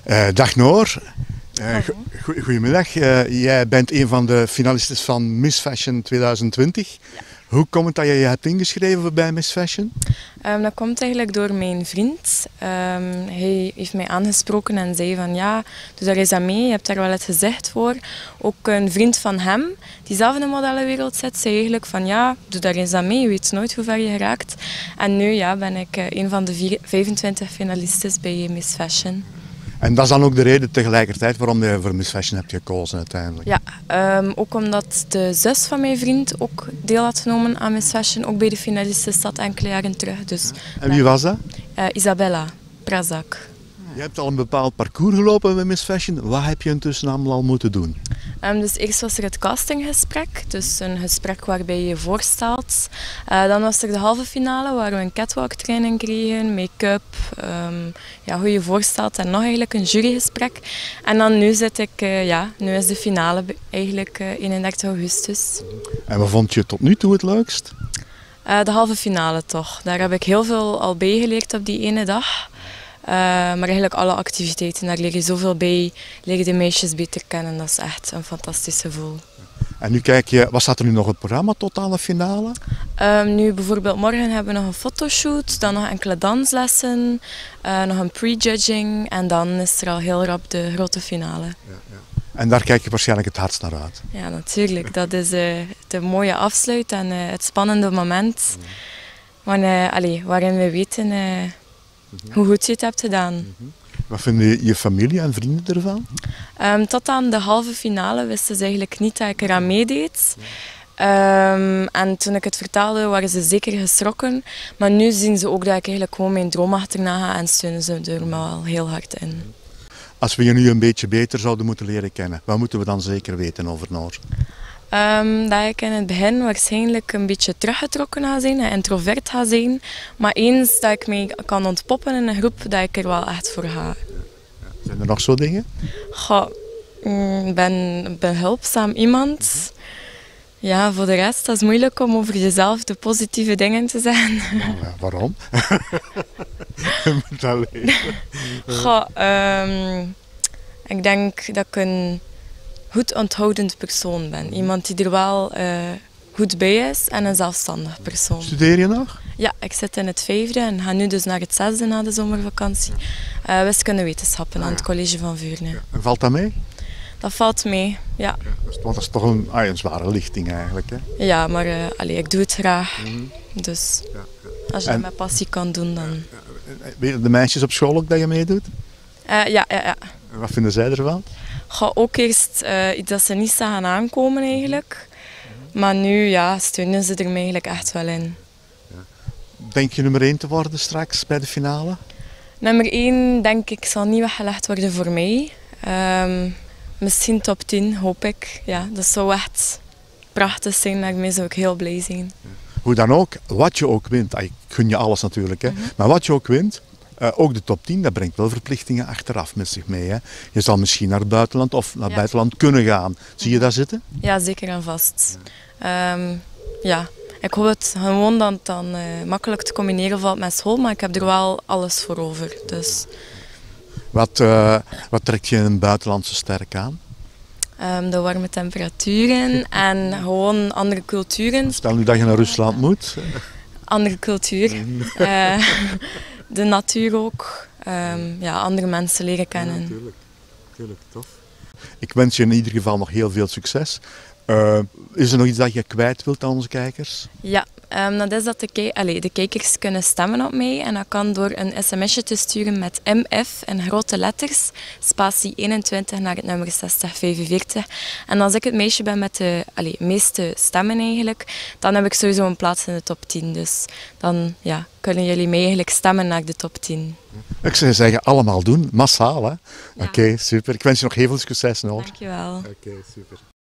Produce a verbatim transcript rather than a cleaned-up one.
Uh, dag Noor. Uh, go Goedemiddag. Uh, jij bent een van de finalistes van Miss Fashion twintig twintig. Ja. Hoe komt het dat je je hebt ingeschreven bij Miss Fashion? Um, dat komt eigenlijk door mijn vriend. Um, hij heeft mij aangesproken en zei van ja, doe daar eens aan mee, je hebt daar wel het gezicht voor. Ook een vriend van hem, die zelf in de modellenwereld zit, zei eigenlijk van ja, doe daar eens aan mee, je weet nooit hoe ver je geraakt. En nu ja, ben ik uh, een van de vijfentwintig finalistes bij Miss Fashion. En dat is dan ook de reden tegelijkertijd waarom je voor Miss Fashion hebt gekozen uiteindelijk? Ja, um, ook omdat de zus van mijn vriend ook deel had genomen aan Miss Fashion, ook bij de finalisten zat enkele jaren terug. Dus, ja. En wie was dat? Uh, Isabella Prazak. Je hebt al een bepaald parcours gelopen met Miss Fashion. Wat heb je intussen allemaal al moeten doen? Um, dus eerst was er het castinggesprek, dus een gesprek waarbij je je voorstelt. Uh, dan was er de halve finale waar we een catwalk training kregen, make-up, um, ja, hoe je je voorstelt en nog eigenlijk een jurygesprek. En dan nu zit ik, uh, ja, nu is de finale eigenlijk uh, eenendertig augustus. En wat vond je tot nu toe het leukst? Uh, de halve finale toch. Daar heb ik heel veel al bijgeleerd op die ene dag. Uh, maar eigenlijk alle activiteiten, daar leer je zoveel bij, leer je de meisjes beter kennen, dat is echt een fantastisch gevoel. En nu kijk je, wat staat er nu nog op het programma tot aan de finale? Um, nu bijvoorbeeld morgen hebben we nog een fotoshoot, dan nog enkele danslessen, uh, nog een prejudging en dan is er al heel rap de grote finale. Ja, ja. En daar kijk je waarschijnlijk het hardst naar uit? Ja, natuurlijk. Dat is uh, de mooie afsluit en uh, het spannende moment maar, uh, allez, waarin we weten uh, hoe goed je het hebt gedaan. Mm-hmm. Wat vinden je familie en vrienden ervan? Um, tot aan de halve finale wisten ze eigenlijk niet dat ik eraan meedeed. Um, en toen ik het vertelde waren ze zeker geschrokken. Maar nu zien ze ook dat ik eigenlijk gewoon mijn droom achterna ga en steunen ze er me wel heel hard in. Als we je nu een beetje beter zouden moeten leren kennen, wat moeten we dan zeker weten over Noor? Um, dat ik in het begin waarschijnlijk een beetje teruggetrokken ga zijn en introvert ga zijn. Maar eens dat ik mij kan ontpoppen in een groep, dat ik er wel echt voor ga. Zijn er nog zo dingen? Goh, ik ben een behulpzaam iemand. Ja, voor de rest dat is het moeilijk om over jezelf de positieve dingen te zeggen. Nou, ja, waarom? Met dat leven. Goh, um, ik denk dat ik een goed onthoudend persoon ben. Iemand die er wel uh, goed bij is en een zelfstandig persoon. Studeer je nog? Ja, ik zit in het vijfde en ga nu dus naar het zesde na de zomervakantie. Uh, wiskundewetenschappen aan het college van Vuurne. Ja. En valt dat mee? Dat valt mee, ja. Want dat is toch een, ah, een zware lichting eigenlijk, hè? Ja, maar uh, allee, ik doe het graag. Mm-hmm. Dus ja, ja. als je en, dat met passie kan doen, dan... Weten de meisjes op school ook dat je meedoet? Uh, ja, ja, ja. En wat vinden zij ervan? Ga ook eerst uh, iets dat ze niet zagen aankomen eigenlijk. Maar nu ja, steunen ze er mij eigenlijk echt wel in. Denk je nummer één te worden straks bij de finale? Nummer één denk ik zal niet weggelegd worden voor mij. Um, misschien top tien hoop ik. Ja, dat zou echt prachtig zijn, daarmee zou ik heel blij zijn. Hoe dan ook, wat je ook wint, ik gun je alles natuurlijk, hè, mm-hmm. maar wat je ook wint, uh, ook de top tien, dat brengt wel verplichtingen achteraf met zich mee. Hè. Je zal misschien naar het buitenland of naar het ja. buitenland kunnen gaan. Zie je dat zitten? Ja, zeker en vast. Ja. Um, ja. Ik hoop het gewoon dat het dan uh, makkelijk te combineren valt met school, maar ik heb er wel alles voor over. Dus. Wat, uh, wat trekt je in een buitenlandse sterk aan? Um, de warme temperaturen en gewoon andere culturen. Stel nu dat je naar Rusland uh, moet. Andere cultuur. uh, de natuur ook. Um, ja, andere mensen leren kennen. Ja, natuurlijk. Natuurlijk, tof. Ik wens je in ieder geval nog heel veel succes. Uh, is er nog iets dat je kwijt wilt aan onze kijkers? Ja, um, dat is dat de, kijk Allee, de kijkers kunnen stemmen op mij en dat kan door een sms'je te sturen met M F in grote letters, spatie eenentwintig naar het nummer zestig vijfenveertig. En als ik het meisje ben met de allee, meeste stemmen eigenlijk, dan heb ik sowieso een plaats in de top tien. Dus dan ja, kunnen jullie mij eigenlijk stemmen naar de top tien. Ik zou zeggen, allemaal doen, massaal hè? Ja. Oké, okay, super. Ik wens je nog heel veel succes, Noor. Dankjewel. Oké, okay, super.